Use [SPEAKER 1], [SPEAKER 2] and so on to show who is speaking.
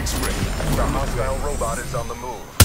[SPEAKER 1] makes ready.
[SPEAKER 2] The hostile robot is on the move.